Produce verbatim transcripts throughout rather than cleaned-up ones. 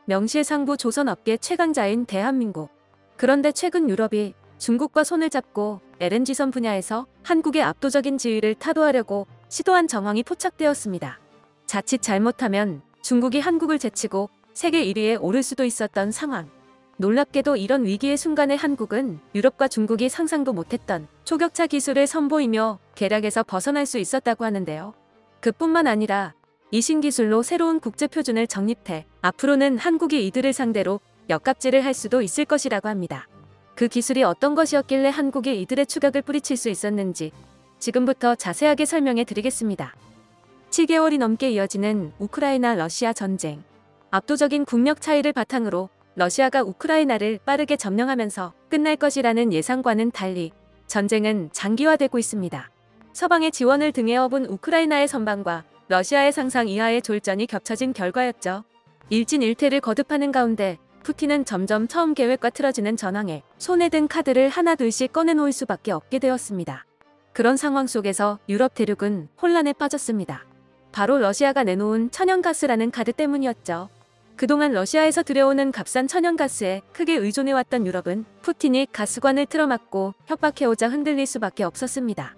명실상부 조선업계 최강자인 대한민국. 그런데 최근 유럽이 중국과 손을 잡고 엘엔지선 분야에서 한국의 압도적인 지위를 타도하려고 시도한 정황이 포착되었습니다. 자칫 잘못하면 중국이 한국을 제치고 세계 일 위에 오를 수도 있었던 상황. 놀랍게도 이런 위기의 순간에 한국은 유럽과 중국이 상상도 못했던 초격차 기술을 선보이며 계략에서 벗어날 수 있었다고 하는데요. 그뿐만 아니라 이 신기술로 새로운 국제표준을 정립해 앞으로는 한국이 이들을 상대로 역갑질을 할 수도 있을 것이라고 합니다. 그 기술이 어떤 것이었길래 한국이 이들의 추격을 뿌리칠 수 있었는지 지금부터 자세하게 설명해 드리겠습니다. 칠 개월이 넘게 이어지는 우크라이나 러시아 전쟁. 압도적인 국력 차이를 바탕으로 러시아가 우크라이나를 빠르게 점령하면서 끝날 것이라는 예상과는 달리 전쟁은 장기화되고 있습니다. 서방의 지원을 등에 업은 우크라이나의 선방과 러시아의 상상 이하의 졸전이 겹쳐진 결과였죠. 일진일퇴를 거듭하는 가운데 푸틴은 점점 처음 계획과 틀어지는 전황에 손에 든 카드를 하나둘씩 꺼내놓을 수밖에 없게 되었습니다. 그런 상황 속에서 유럽 대륙은 혼란에 빠졌습니다. 바로 러시아가 내놓은 천연가스라는 카드 때문이었죠. 그동안 러시아에서 들여오는 값싼 천연가스에 크게 의존해왔던 유럽은 푸틴이 가스관을 틀어막고 협박해오자 흔들릴 수밖에 없었습니다.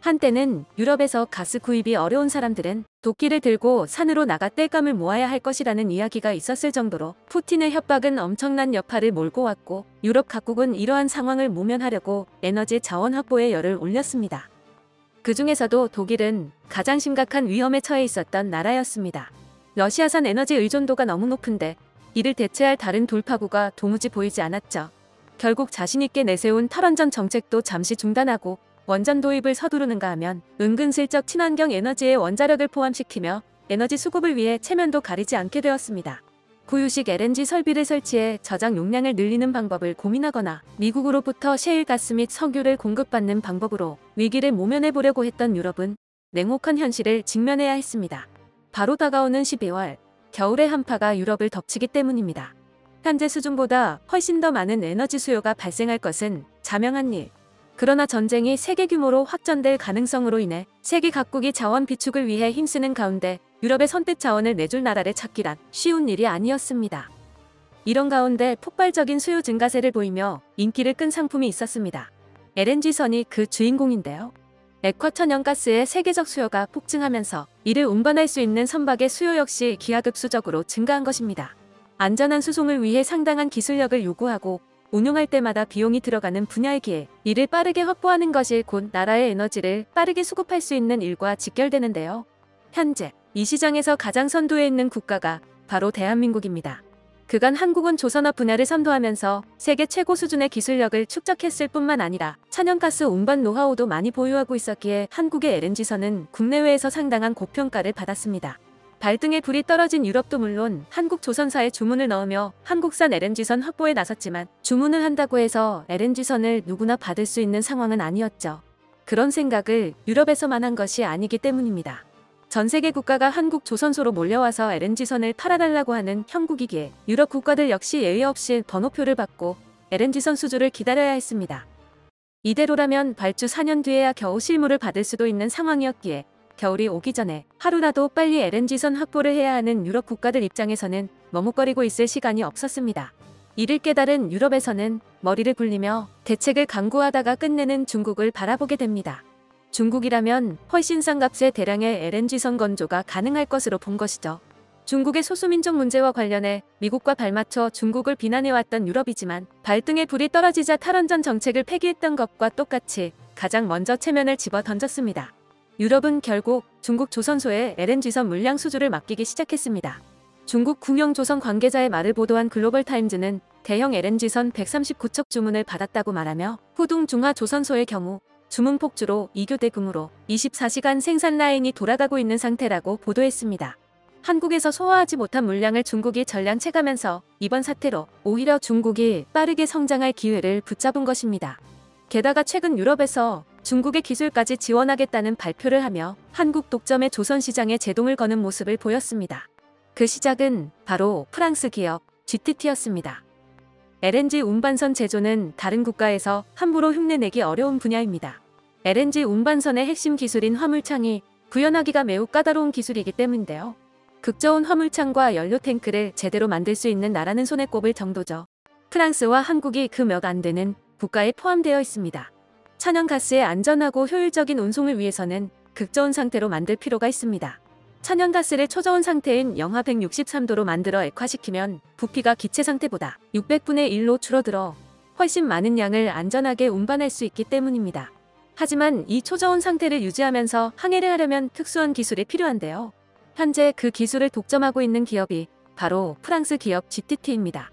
한때는 유럽에서 가스 구입이 어려운 사람들은 도끼를 들고 산으로 나가 땔감을 모아야 할 것이라는 이야기가 있었을 정도로 푸틴의 협박은 엄청난 여파를 몰고 왔고, 유럽 각국은 이러한 상황을 모면하려고 에너지 자원 확보에 열을 올렸습니다. 그 중에서도 독일은 가장 심각한 위험에 처해 있었던 나라였습니다. 러시아산 에너지 의존도가 너무 높은데 이를 대체할 다른 돌파구가 도무지 보이지 않았죠. 결국 자신있게 내세운 탈원전 정책도 잠시 중단하고 원전 도입을 서두르는가 하면 은근슬쩍 친환경 에너지의 원자력을 포함시키며 에너지 수급을 위해 체면도 가리지 않게 되었습니다. 구유식 엘엔지 설비를 설치해 저장 용량을 늘리는 방법을 고민하거나 미국으로부터 셰일가스 및 석유를 공급받는 방법으로 위기를 모면해보려고 했던 유럽은 냉혹한 현실을 직면해야 했습니다. 바로 다가오는 십이월, 겨울의 한파가 유럽을 덮치기 때문입니다. 현재 수준보다 훨씬 더 많은 에너지 수요가 발생할 것은 자명한 일. 그러나 전쟁이 세계 규모로 확전될 가능성으로 인해 세계 각국이 자원 비축을 위해 힘쓰는 가운데 유럽의 선뜻 자원을 내줄 나라를 찾기란 쉬운 일이 아니었습니다. 이런 가운데 폭발적인 수요 증가세를 보이며 인기를 끈 상품이 있었습니다. 엘엔지선이 그 주인공인데요. 액화 천연가스의 세계적 수요가 폭증하면서 이를 운반할 수 있는 선박의 수요 역시 기하급수적으로 증가한 것입니다. 안전한 수송을 위해 상당한 기술력을 요구하고 운용할 때마다 비용이 들어가는 분야이기에 이를 빠르게 확보하는 것이 곧 나라의 에너지를 빠르게 수급할 수 있는 일과 직결되는데요. 현재 이 시장에서 가장 선두에 있는 국가가 바로 대한민국입니다. 그간 한국은 조선업 분야를 선도하면서 세계 최고 수준의 기술력을 축적했을 뿐만 아니라 천연가스 운반 노하우도 많이 보유하고 있었기에 한국의 엘엔지선은 국내외에서 상당한 고평가를 받았습니다. 발등에 불이 떨어진 유럽도 물론 한국 조선사에 주문을 넣으며 한국산 엘엔지선 확보에 나섰지만 주문을 한다고 해서 엘엔지선을 누구나 받을 수 있는 상황은 아니었죠. 그런 생각을 유럽에서만 한 것이 아니기 때문입니다. 전 세계 국가가 한국 조선소로 몰려와서 엘엔지선을 팔아달라고 하는 형국이기에 유럽 국가들 역시 예의 없이 번호표를 받고 엘엔지선 수주를 기다려야 했습니다. 이대로라면 발주 사 년 뒤에야 겨우 실무를 받을 수도 있는 상황이었기에 겨울이 오기 전에 하루라도 빨리 엘엔지선 확보를 해야 하는 유럽 국가들 입장에서는 머뭇거리고 있을 시간이 없었습니다. 이를 깨달은 유럽에서는 머리를 굴리며 대책을 강구하다가 끝내는 중국을 바라보게 됩니다. 중국이라면 훨씬 싼 값에 대량의 엘엔지선 건조가 가능할 것으로 본 것이죠. 중국의 소수민족 문제와 관련해 미국과 발맞춰 중국을 비난해왔던 유럽이지만 발등에 불이 떨어지자 탈원전 정책을 폐기했던 것과 똑같이 가장 먼저 체면을 집어 던졌습니다. 유럽은 결국 중국 조선소에 엘엔지선 물량 수주를 맡기기 시작했습니다. 중국 국영조선 관계자의 말을 보도한 글로벌타임즈는 대형 엘엔지선 백삼십구 척 주문을 받았다고 말하며 후둥 중화 조선소의 경우 주문 폭주로 이교 대금으로 이십사 시간 생산 라인이 돌아가고 있는 상태라고 보도했습니다. 한국에서 소화하지 못한 물량을 중국이 전량 채가면서 이번 사태로 오히려 중국이 빠르게 성장할 기회를 붙잡은 것입니다. 게다가 최근 유럽에서 중국의 기술까지 지원하겠다는 발표를 하며 한국 독점의 조선시장에 제동을 거는 모습을 보였습니다. 그 시작은 바로 프랑스 기업 지티티였습니다. 엘엔지 운반선 제조는 다른 국가에서 함부로 흉내내기 어려운 분야입니다. 엘엔지 운반선의 핵심 기술인 화물창이 구현하기가 매우 까다로운 기술이기 때문인데요. 극저온 화물창과 연료 탱크를 제대로 만들 수 있는 나라는 손에 꼽을 정도죠. 프랑스와 한국이 그 몇 안 되는 국가에 포함되어 있습니다. 천연가스의 안전하고 효율적인 운송을 위해서는 극저온 상태로 만들 필요가 있습니다. 천연가스를 초저온 상태인 영하 백육십삼 도로 만들어 액화시키면 부피가 기체 상태보다 육백분의 일로 줄어들어 훨씬 많은 양을 안전하게 운반할 수 있기 때문입니다. 하지만 이 초저온 상태를 유지하면서 항해를 하려면 특수한 기술이 필요한데요. 현재 그 기술을 독점하고 있는 기업이 바로 프랑스 기업 지티티입니다.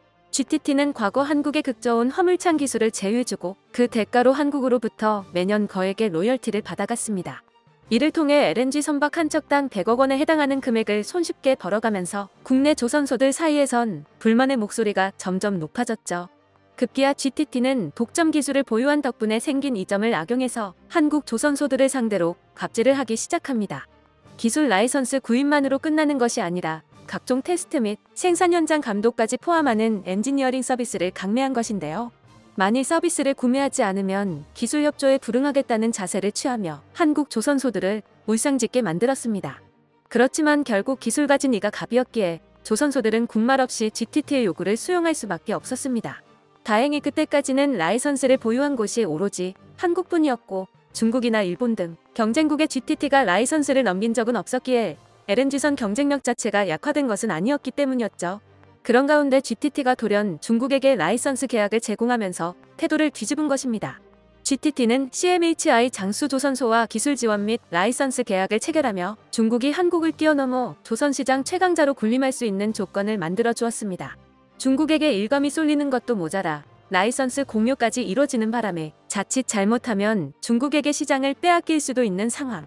지티티는 과거 한국의 극저온 화물창 기술을 제휴해주고 그 대가로 한국으로부터 매년 거액의 로열티를 받아갔습니다. 이를 통해 엘엔지 선박 한 척당 백억 원에 해당하는 금액을 손쉽게 벌어가면서 국내 조선소들 사이에선 불만의 목소리가 점점 높아졌죠. 급기야 지티티는 독점 기술을 보유한 덕분에 생긴 이점을 악용해서 한국 조선소들을 상대로 갑질을 하기 시작합니다. 기술 라이선스 구입만으로 끝나는 것이 아니라 각종 테스트 및 생산 현장 감독까지 포함하는 엔지니어링 서비스를 강매한 것인데요. 만일 서비스를 구매하지 않으면 기술 협조에 불응하겠다는 자세를 취하며 한국 조선소들을 울상짓게 만들었습니다. 그렇지만 결국 기술 가진 이가 갑이었기에 조선소들은 군말 없이 지티티의 요구를 수용할 수밖에 없었습니다. 다행히 그때까지는 라이선스를 보유한 곳이 오로지 한국뿐이었고 중국이나 일본 등 경쟁국의 지티티가 라이선스를 넘긴 적은 없었기에 엘엔지선 경쟁력 자체가 약화된 것은 아니었기 때문이었죠. 그런 가운데 지티티가 돌연 중국에게 라이선스 계약을 제공하면서 태도를 뒤집은 것입니다. 지티티는 씨엠에이치아이 장수조선소와 기술 지원 및 라이선스 계약을 체결하며 중국이 한국을 뛰어넘어 조선시장 최강자로 군림할 수 있는 조건을 만들어 주었습니다. 중국에게 일감이 쏠리는 것도 모자라 라이선스 공유까지 이뤄지는 바람에 자칫 잘못하면 중국에게 시장을 빼앗길 수도 있는 상황.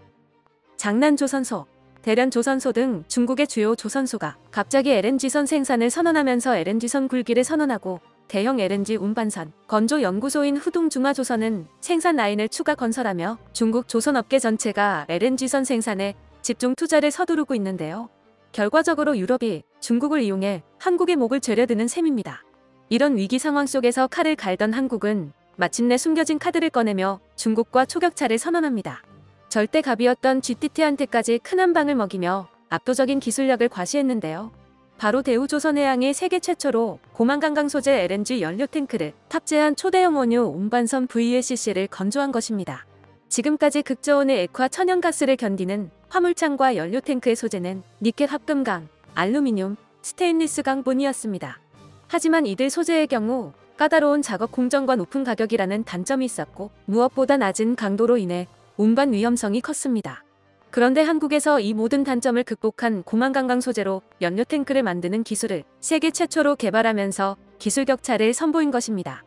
장난조선소, 대련조선소 등 중국의 주요 조선소가 갑자기 엘엔지선 생산을 선언하면서 엘엔지선 굴기를 선언하고 대형 엘엔지 운반선, 건조 연구소인 후동중화조선은 생산 라인을 추가 건설하며 중국 조선업계 전체가 엘엔지선 생산에 집중 투자를 서두르고 있는데요. 결과적으로 유럽이 중국을 이용해 한국의 목을 죄려드는 셈입니다. 이런 위기 상황 속에서 칼을 갈던 한국은 마침내 숨겨진 카드를 꺼내며 중국과 초격차를 선언합니다. 절대 갑이었던 지티티한테까지 큰 한 방을 먹이며 압도적인 기술력을 과시했는데요. 바로 대우조선해양이 세계 최초로 고만간강 소재 엘엔지 연료 탱크를 탑재한 초대형 원유 운반선 브이엘씨씨를 건조한 것입니다. 지금까지 극저온의 액화 천연가스를 견디는 화물창과 연료 탱크의 소재는 니켈 합금강, 알루미늄, 스테인리스강 뿐이었습니다. 하지만 이들 소재의 경우 까다로운 작업 공정과 높은 가격이라는 단점이 있었고 무엇보다 낮은 강도로 인해 운반 위험성이 컸습니다. 그런데 한국에서 이 모든 단점을 극복한 고만간강 소재로 연료 탱크를 만드는 기술을 세계 최초로 개발하면서 기술 격차를 선보인 것입니다.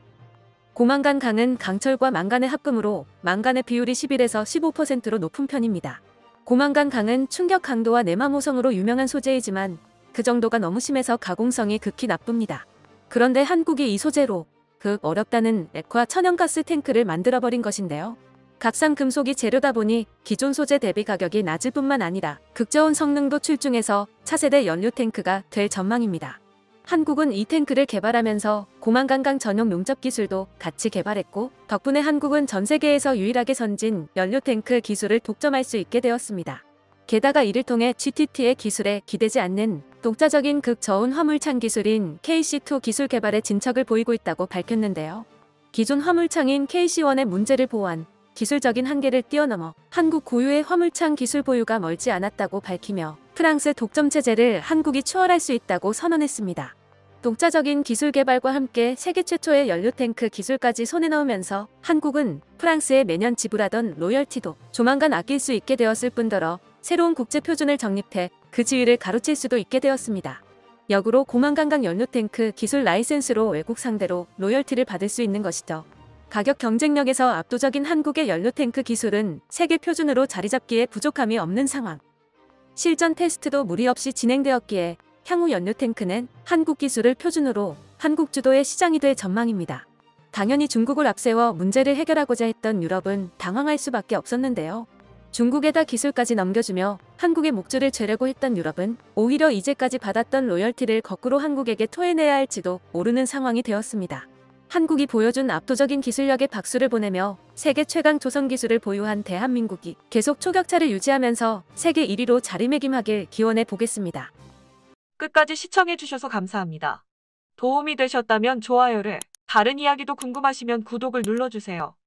고만간강은 강철과 망간의 합금으로 망간의 비율이 십일에서 십오 퍼센트로 높은 편입니다. 고만간강은 충격 강도와 내막 호성으로 유명한 소재이지만 그 정도가 너무 심해서 가공성이 극히 나쁩니다. 그런데 한국이 이 소재로 극 어렵다는 액화 천연가스 탱크를 만들어버린 것인데요. 값싼 금속이 재료다 보니 기존 소재 대비 가격이 낮을 뿐만 아니라 극저온 성능도 출중해서 차세대 연료 탱크가 될 전망입니다. 한국은 이 탱크를 개발하면서 고만간강 전용 용접 기술도 같이 개발했고 덕분에 한국은 전 세계에서 유일하게 선진 연료 탱크 기술을 독점할 수 있게 되었습니다. 게다가 이를 통해 지티티의 기술에 기대지 않는 독자적인 극저온 화물창 기술인 케이씨 투 기술 개발에 진척을 보이고 있다고 밝혔는데요. 기존 화물창인 케이씨원의 문제를 보완, 기술적인 한계를 뛰어넘어 한국 고유의 화물창 기술 보유가 멀지 않았다고 밝히며 프랑스 독점 체제를 한국이 추월할 수 있다고 선언했습니다. 독자적인 기술 개발과 함께 세계 최초의 연료 탱크 기술까지 손에 넣으면서 한국은 프랑스에 매년 지불하던 로열티도 조만간 아낄 수 있게 되었을 뿐더러 새로운 국제 표준을 정립해 그 지위를 가로챌 수도 있게 되었습니다. 역으로 고만간강 연료 탱크 기술 라이센스로 외국 상대로 로열티를 받을 수 있는 것이죠. 가격 경쟁력에서 압도적인 한국의 연료 탱크 기술은 세계 표준으로 자리잡기에 부족함이 없는 상황. 실전 테스트도 무리 없이 진행되었기에 향후 연료 탱크는 한국 기술을 표준으로 한국 주도의 시장이 될 전망입니다. 당연히 중국을 앞세워 문제를 해결하고자 했던 유럽은 당황할 수밖에 없었는데요. 중국에다 기술까지 넘겨주며 한국의 목줄을 죄려고 했던 유럽은 오히려 이제까지 받았던 로열티를 거꾸로 한국에게 토해내야 할지도 모르는 상황이 되었습니다. 한국이 보여준 압도적인 기술력에 박수를 보내며 세계 최강 조선 기술을 보유한 대한민국이 계속 초격차를 유지하면서 세계 일 위로 자리매김하길 기원해 보겠습니다. 끝까지 시청해주셔서 감사합니다. 도움이 되셨다면 좋아요를, 다른 이야기도 궁금하시면 구독을 눌러주세요.